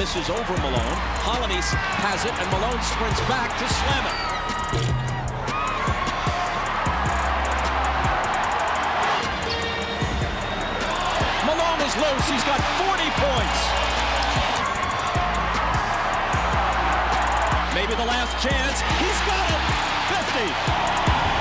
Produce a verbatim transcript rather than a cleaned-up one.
misses over Malone. Holiday has it, and Malone sprints back to slam it. Malone is loose. He's got forty points. Maybe the last chance. He's got it. fifty.